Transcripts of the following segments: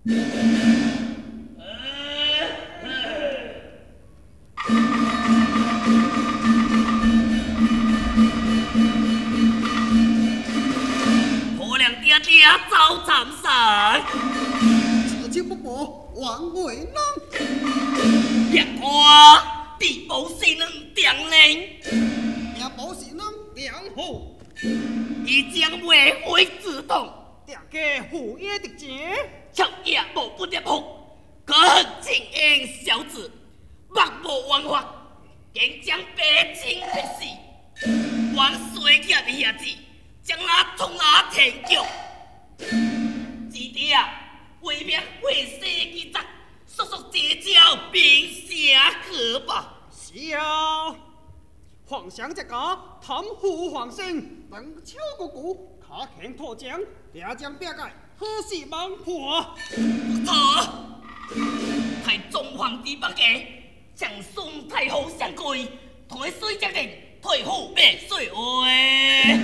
婆娘爹爹遭惨杀， 此情不报，枉为人。 别看地保是能定人， 也保是人良好， 已将为非自动， 大家互约的情， 却也无不入福。可恨情英小子，目无王法，竟将白情逼死，王水爷的下子，将他从哪天救？弟弟啊，为免会死之责，速速结交并下可吧。 是啊，皇上这个贪腐皇生，能超过股，卡强拓奖，也将表解何时忘破？ 错。太中皇之北嘅，将宋太后相归，退水之人，退后灭水位。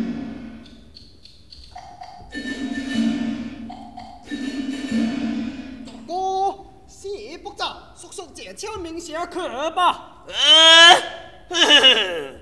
哥，事不杂，速速解敲明下可吧。 呵呵。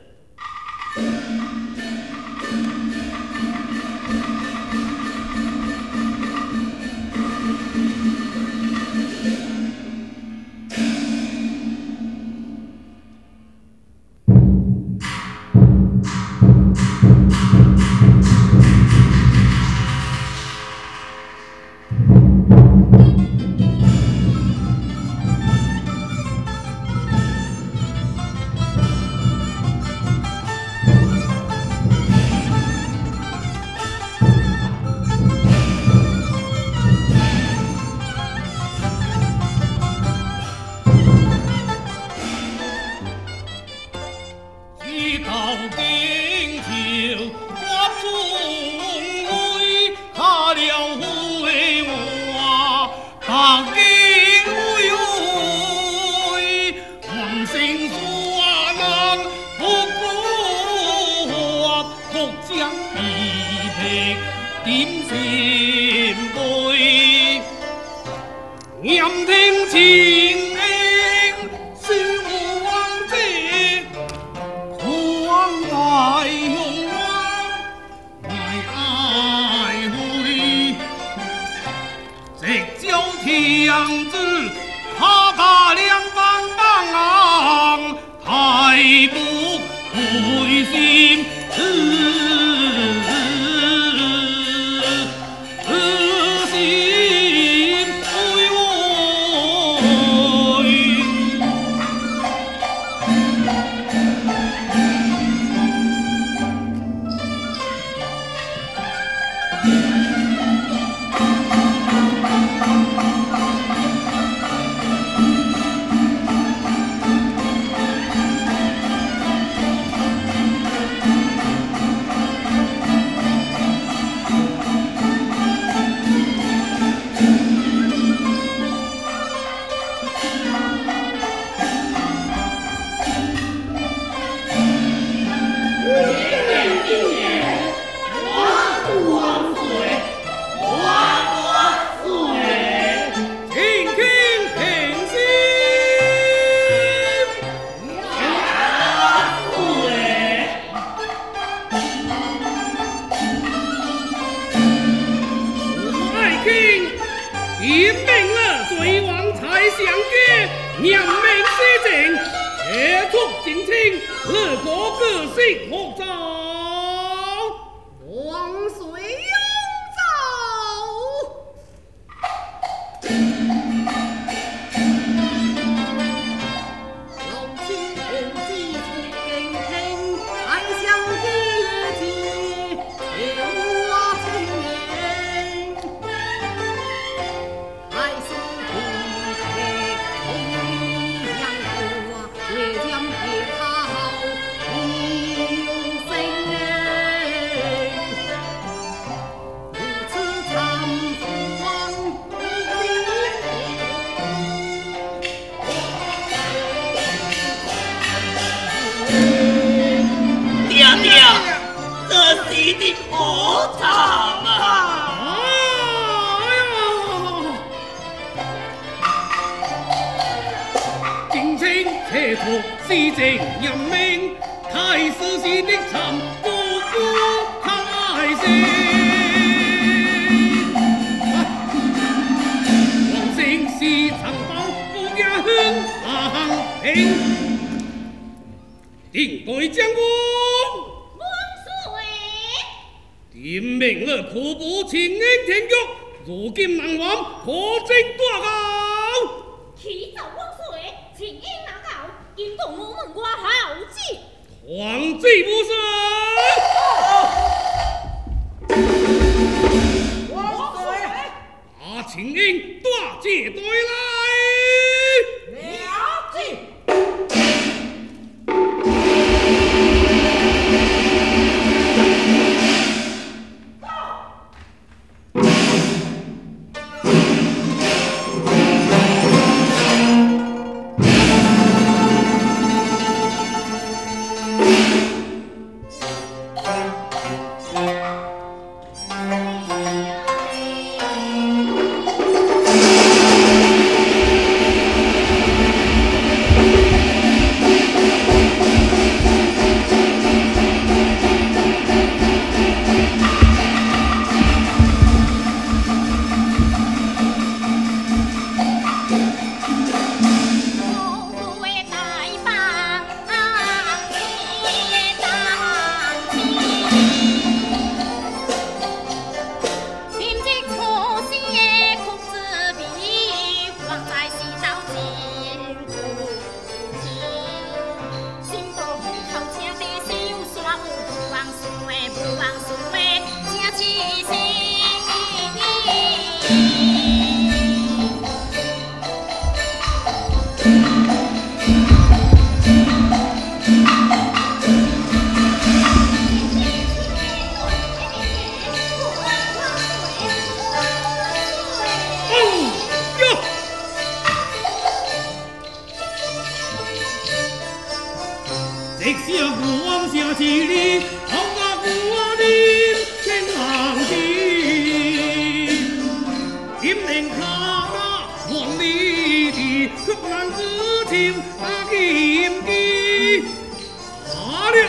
为将别好，无用心。 出西正任命，太师是的参不顾太师。王姓是长保富家乡行平，定对将军。天命了苦不情恩天国，如今南王可争大高。 启奏万岁，情恩难搞，惊动我们国豪子。 皇帝不是。 王岁， 把情恩大借对来。 了解。 直下古往下起里，好啊古啊林，天行地，金陵卡王里地，曲难自求阿金基。啊了，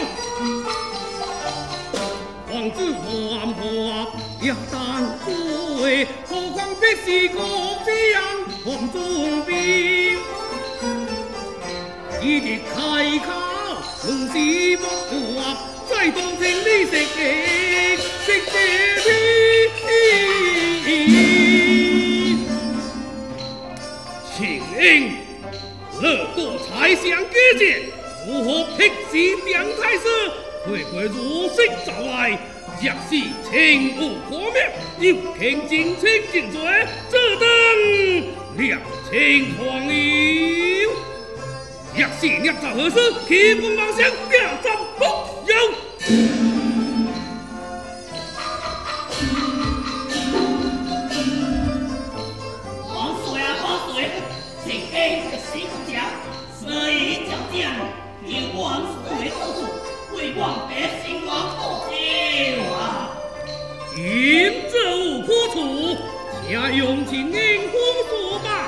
王子黄花也当归，何况必是国将黄忠兵，一日开口。龙是木华，在东城里食鸡，食鸡皮。请应，乐多才相结结，如何辟时梁太师？会会如实招来，若是情无可灭，又听尽情尽罪，这等两情狂游。若是捏造何事？欺负妄想，假装不有。 王水啊，王水，请给个新家，所以叫将，以王水做主，为望百姓王不救啊！ 今这无可处，且用情应付说吧。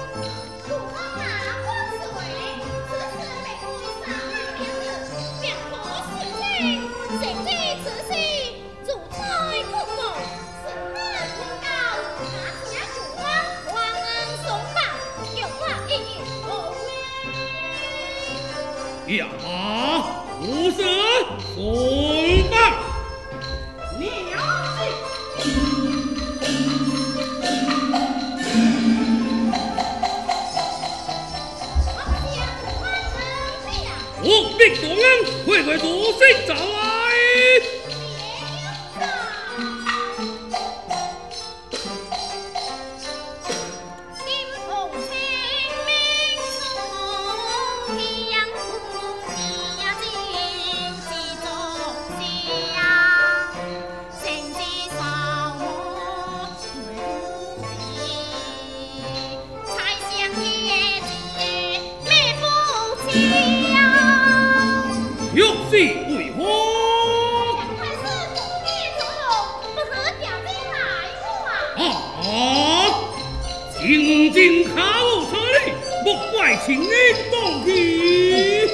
呀，无事，送吧。我必动恩，会会如实招来。玉是为何？啊！静静考取， 莫怪情人动气。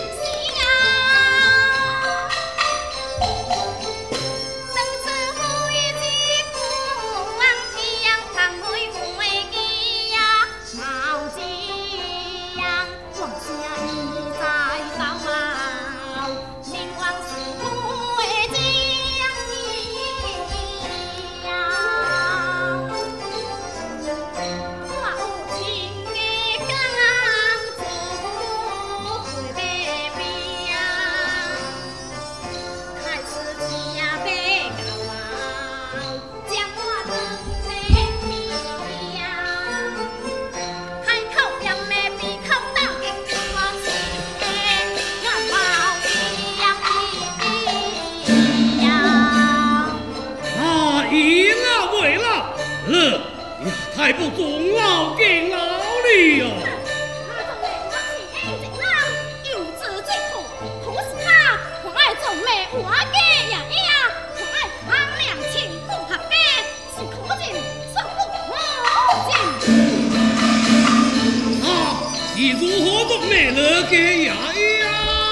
太不中老敬老了哟！ 他总为我是爱情郎，有志之苦，可是他我爱总为我嘅呀呀，我爱苍凉情不合嘅，是可见双不可见。 是如何总为了嘅呀呀？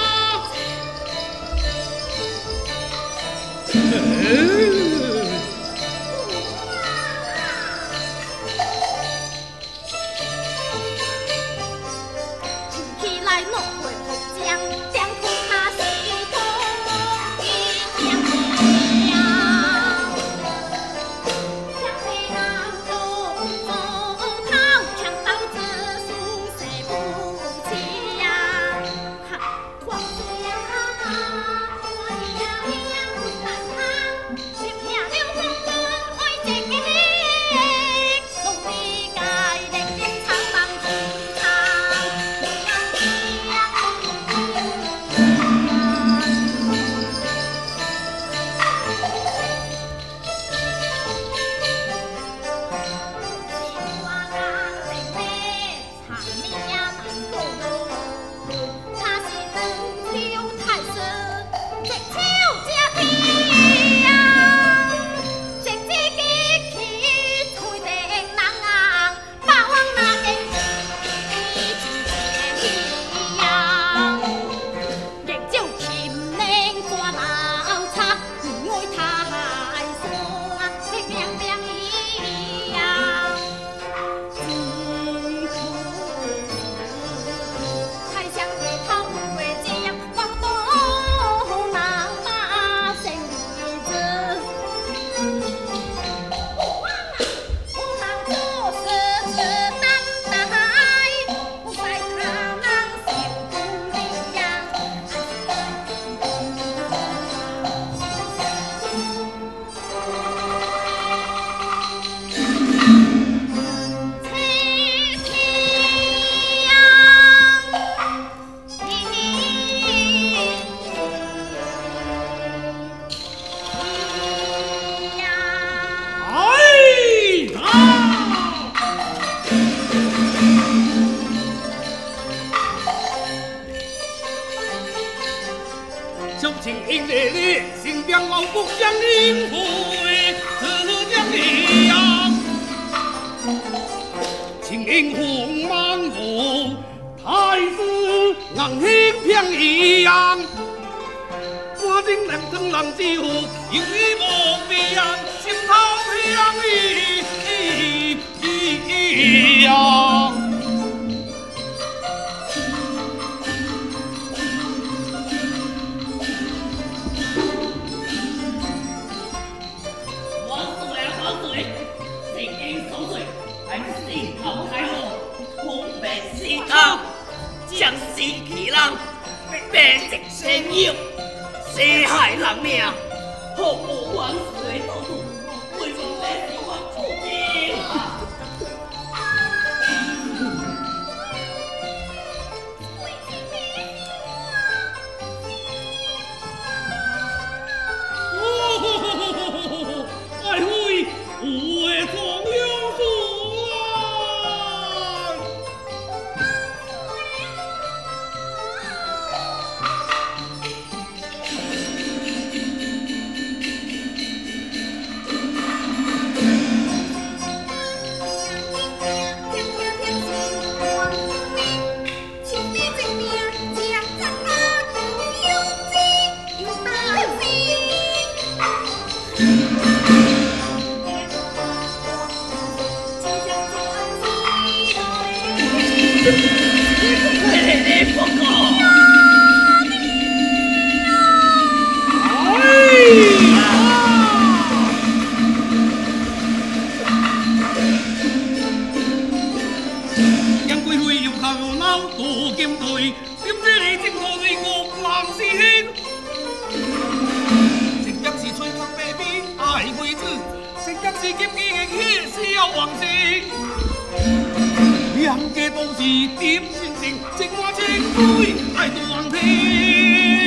将死其人，变直生妖，杀害人命，何无王水道路，为何要是我出兵啊？ 爱妃有会重要事啊！ 你不讲。 杨贵妃又靠老杜金队，点知你正好是岳郎师兄，正若是吹风白尾爱妃子，正若是金鸡的血小王星。两家都是点心性，情话情归爱杜王庭。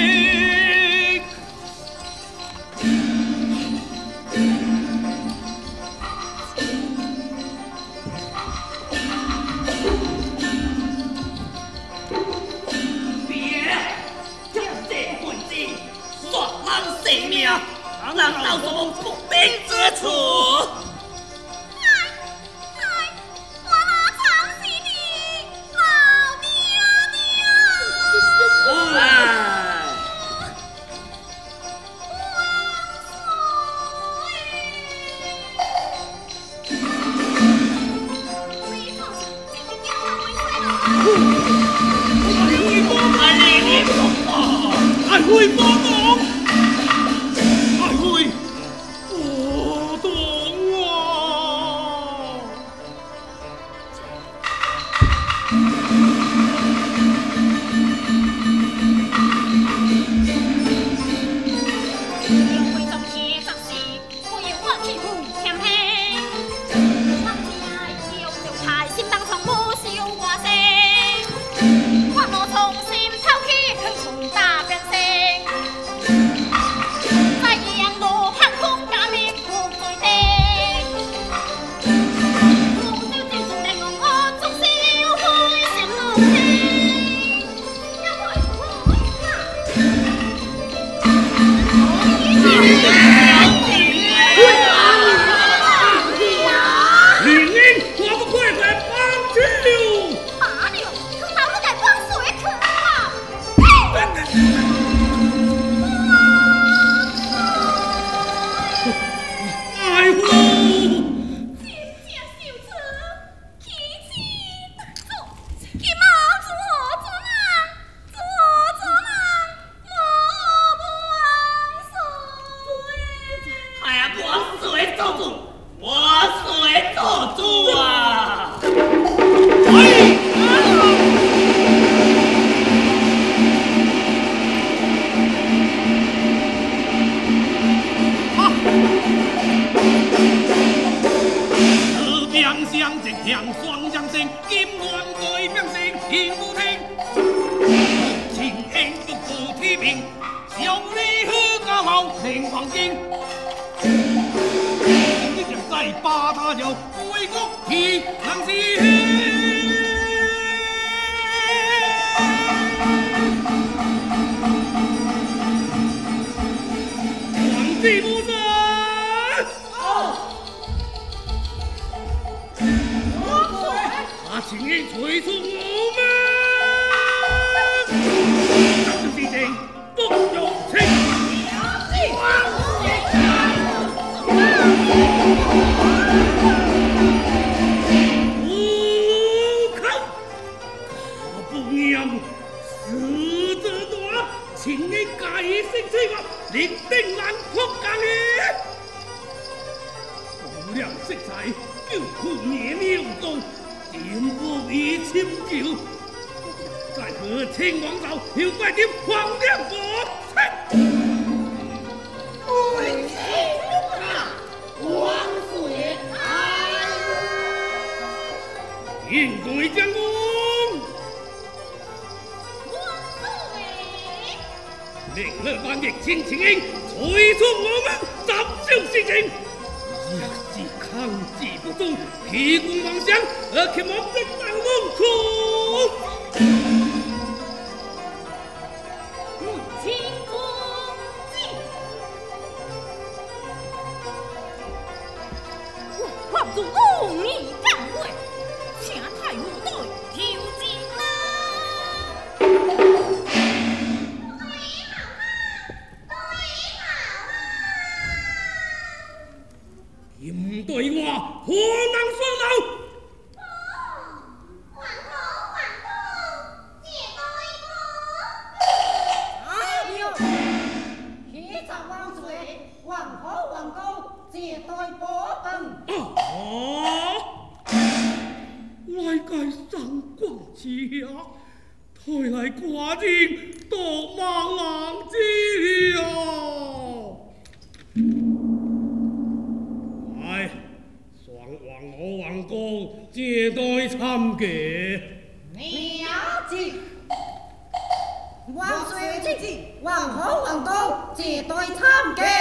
难道什么不明之处？ 我那常是你老爹爹。 爱妃帮忙！ 对我何能说老？ 皇后，皇接待保本。 来介上官家，抬来寡人多望郎之了。来，双王我王公接待参加。 了解。万岁之子，王侯王公接待参加。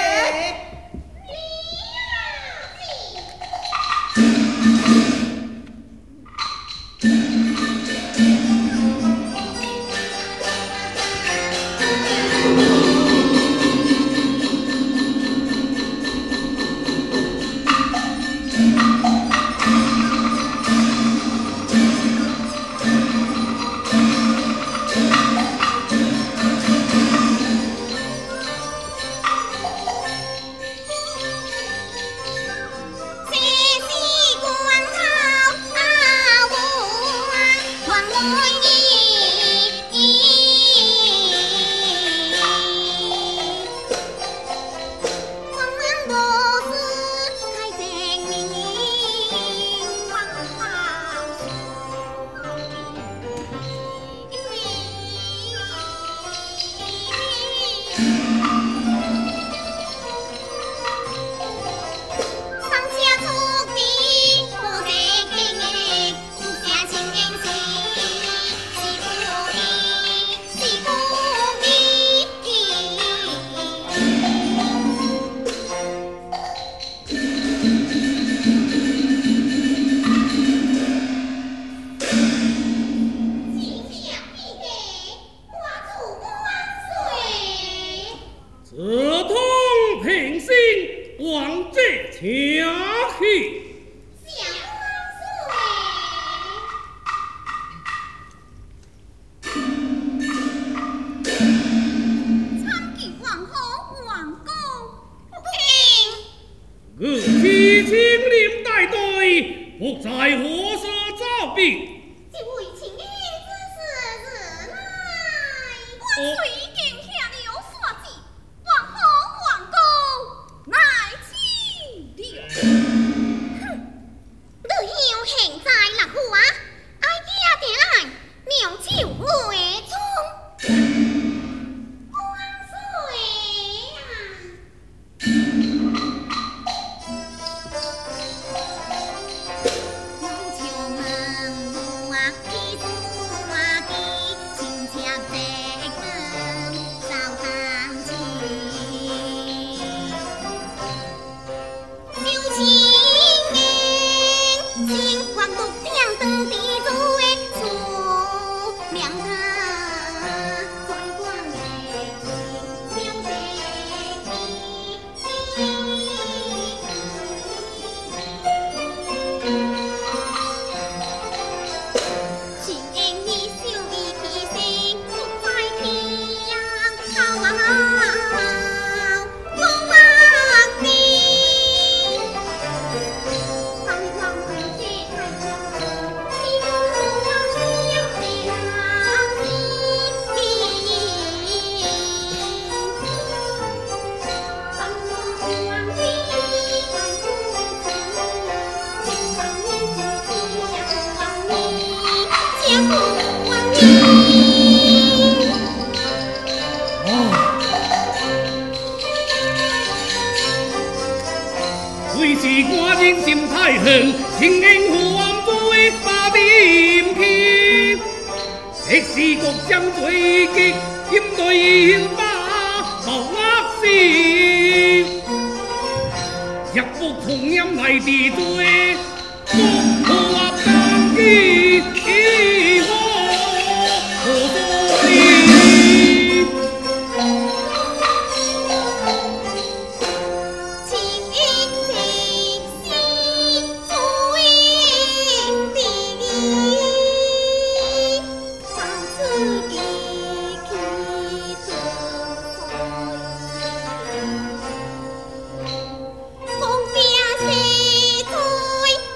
风边西吹。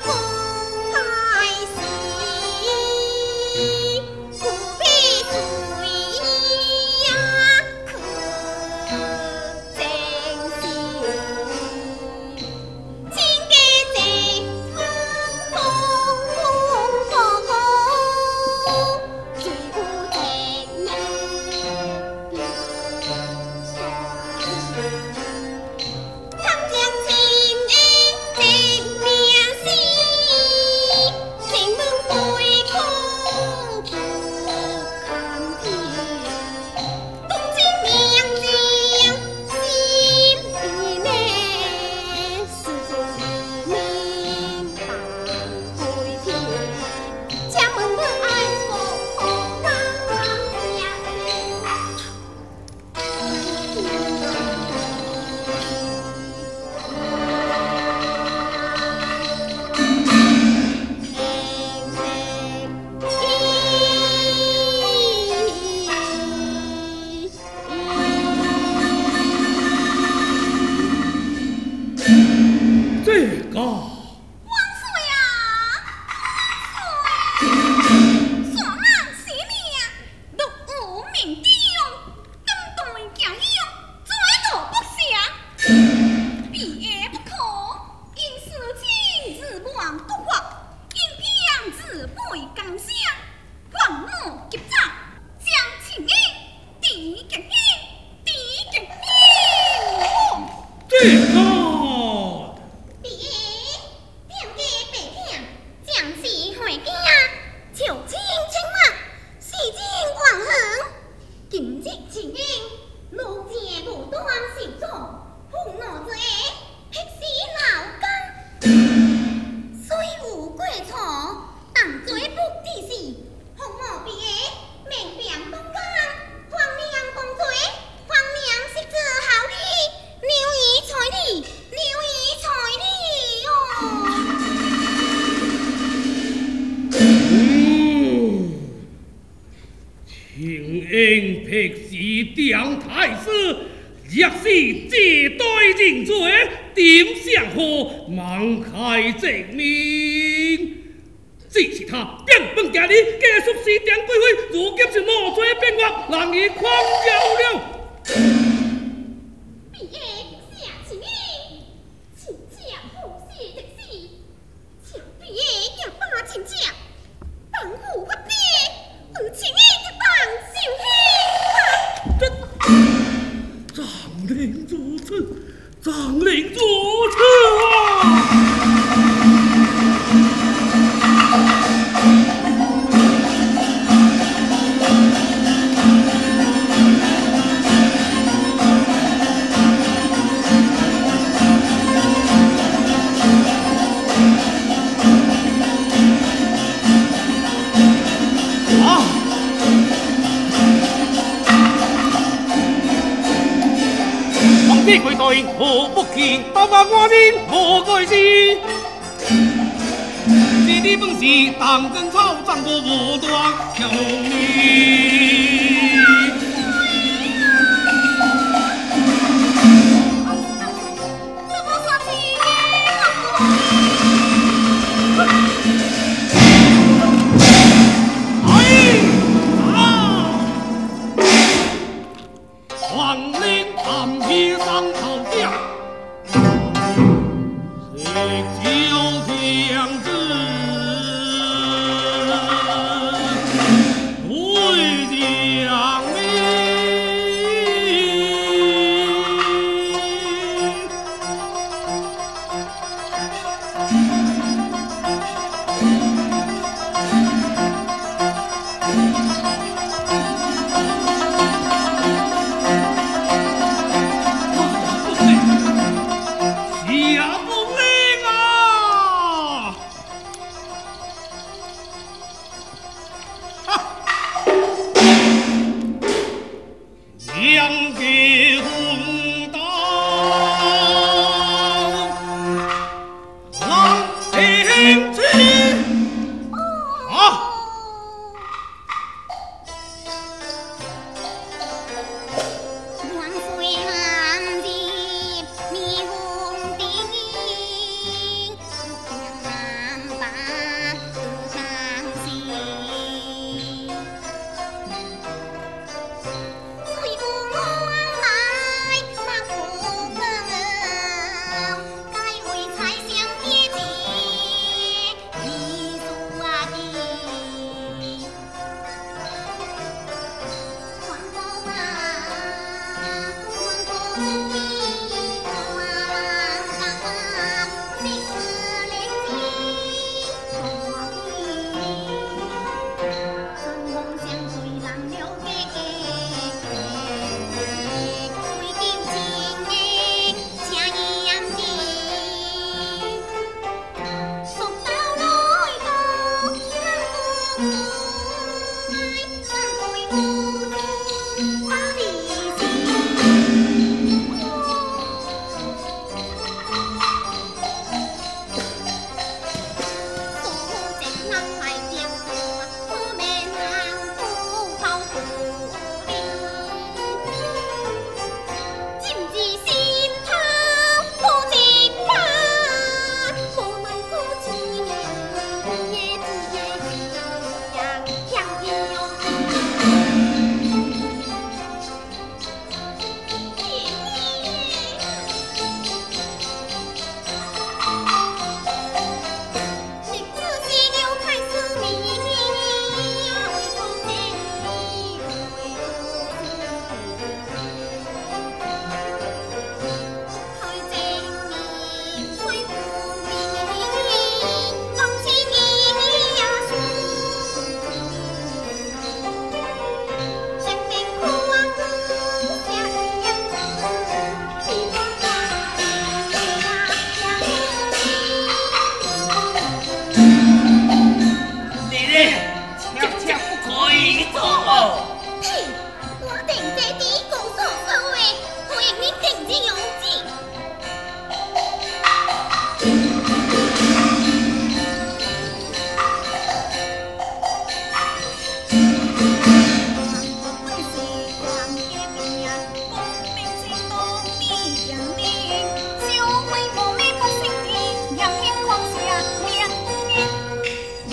回家。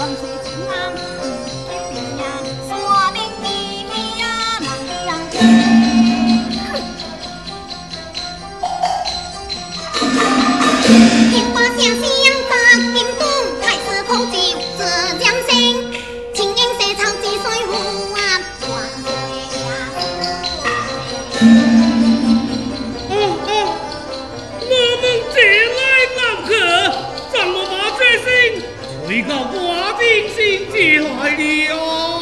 为告寡兵心结来了。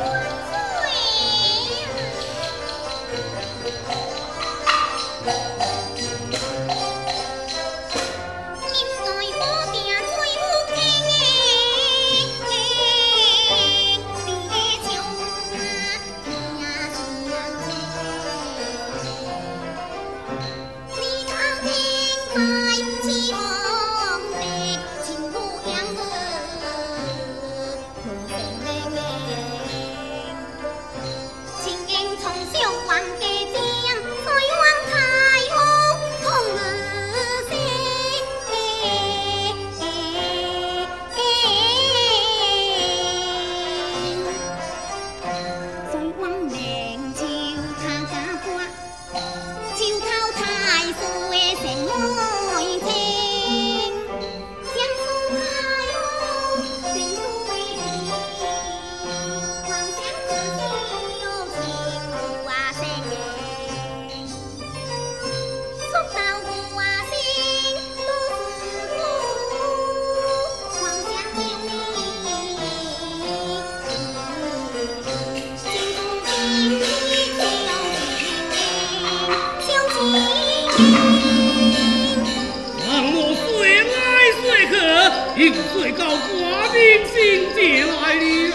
应最高寡兵心结来了。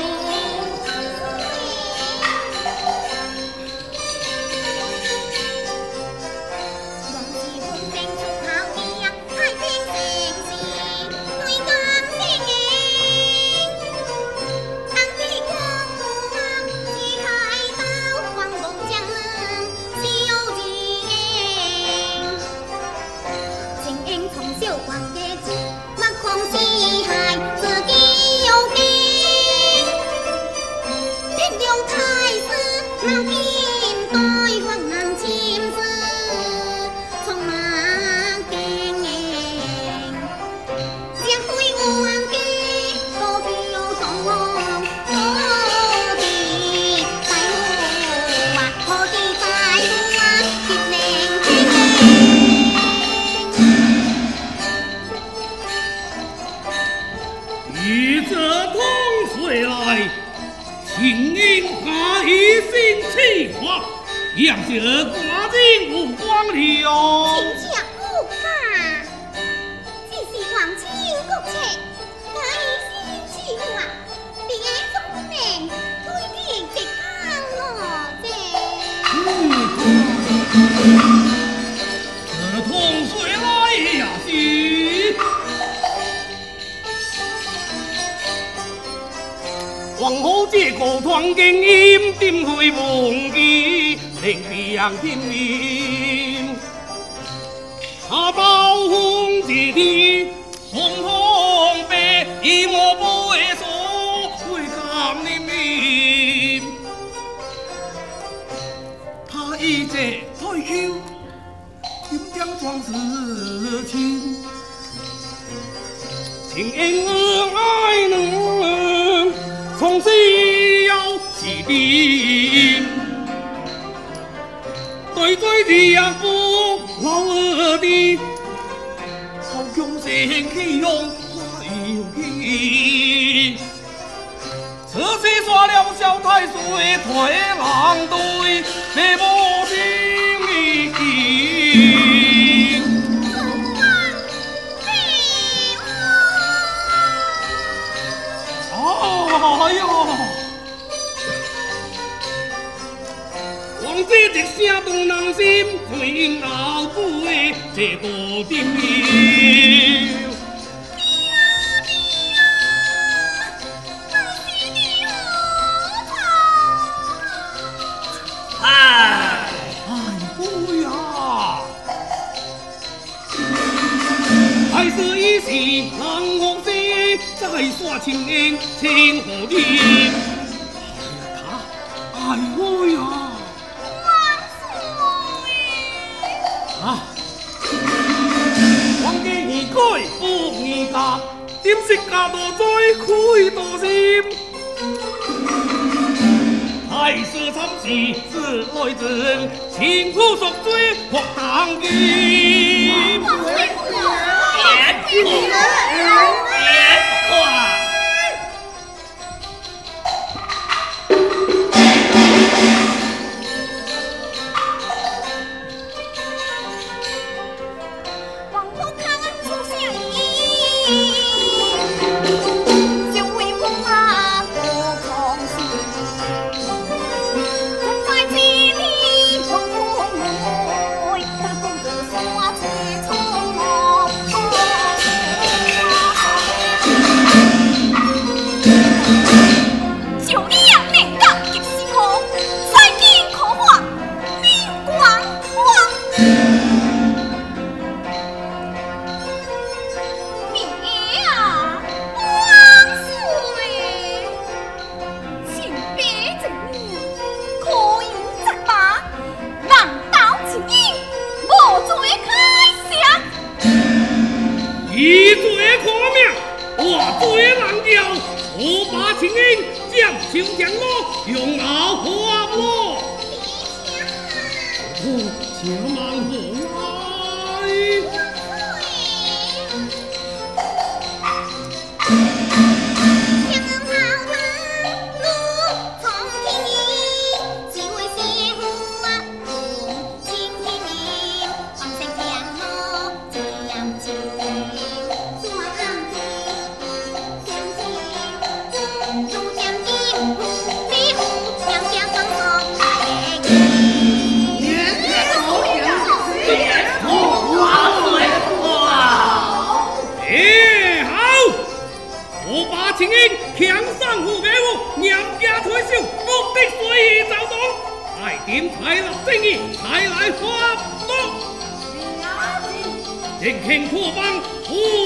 与这同岁来，请因他一心气化，让这寡人无光了。 请假不怕，只是王亲国策，他一心气化，别总不能推定这刚落这。 这同岁来也是。皇后这个团经阴定会忘记，令别人听命。他刀锋一天，红红白，以我不会说会感你面。他一直退休，金江壮士情，情恩爱能。从此要起定，对对的不老二的，好强盛气用花有气。这些耍了小太岁，退郎队，你无心意。哎呦！王姐一声动人心，回应后辈这多点了。哎不呀！还是一时人学习，再耍情人情何以？哎呀，啊！王家义改不义家，点识家多灾，亏多心。太师参事是来人，情夫赎罪或当剑。 别哭，别哭啊！ 以罪可命，我罪难教，我把情人将秋江路用熬花落。且慢何来？情人强上虎给我，娘家退休，目的随意走动，爱点才立正义，才来发落。人情破帮，